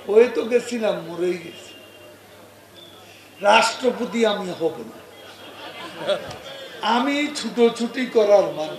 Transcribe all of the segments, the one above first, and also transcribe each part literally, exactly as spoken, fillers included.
হয়ে তো গেছিলাম, মরেই গেছি। রাষ্ট্রপতি আমি হব না, আমি ছুটোছুটি করার মানুষ।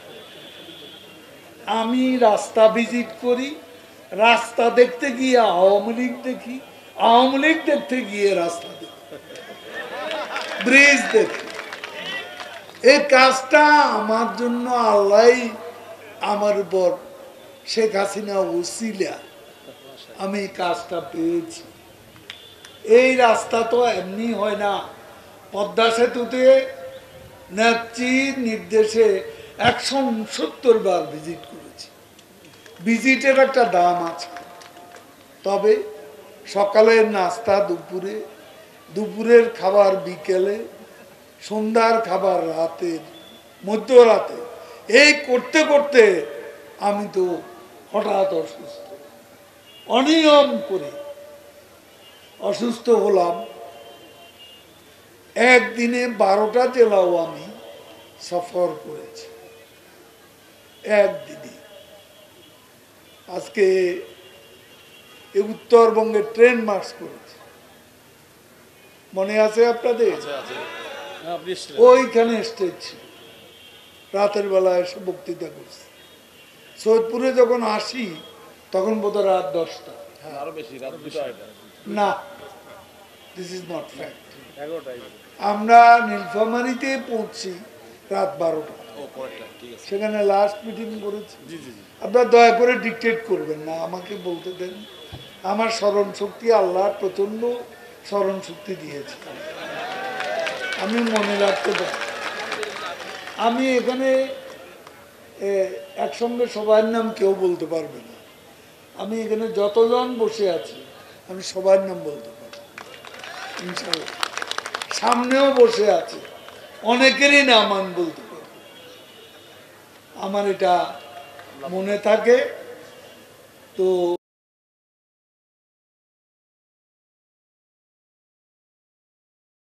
আমি রাস্তা ভিজিট করি, রাস্তা দেখতে গিয়ে আওয়ামী লীগ দেখি, আওয়ামী লীগ দেখতে গিয়ে রাস্তা দেখি, ব্রিজ দেখি। এই কাজটা আমার জন্য আল্লাহ আমার উপর শেখ হাসিনা ওসিলা আমি এই কাজটা পেয়েছি। এই রাস্তা তো এমনি হয় না। পদ্মা সেতুতে নেত্রীর নির্দেশে একশো উনসত্তর বার ভিজিট করেছি। ভিজিটের একটা দাম আছে। তবে সকালের নাস্তা দুপুরে, দুপুরের খাবার বিকেলে, সন্ধ্যার খাবার রাতের, মধ্যরাতে, এই করতে করতে আমি তো হঠাৎ অসুস্থ, অনিয়ম করে অসুস্থ হলাম। একদিনে বারোটা জেলাও আমি সফর করেছি একদিনে। আজকে উত্তরবঙ্গে ট্রেন মার্চ করেছে, মনে আছে আপনাদের? ওইখানে স্টেজ ছিল, রাতের বেলা এসে বক্তৃতা করছে। সৈয়দপুরে যখন আসি তখন বোধহয় রাত দশটা। না, দিস ইজ নট ফ্যাক্ট। আমরা নীলফামারীতে পৌঁছি রাত বারোটা, সেখানে লাস্ট মিটিং করেছি। আপনারা দয়া করে ডিকটেট করবেন না, আমাকে বলতে দেন। আমার স্মরণ শক্তি আল্লাহ প্রচন্ড স্মরণ শক্তি দিয়েছে, আমি মনে রাখতে পারি। আমি এখানে একসঙ্গে সবার নাম কেউ বলতে পারবে না। আমি এখানে যতজন বসে আছি আমি সবার নাম বলতে পারি ইনশাআল্লাহ। সামনেও বসে আছে, অনেকেরই নাম আমি বলতে পারি। আমার এটা মনে থাকে তো।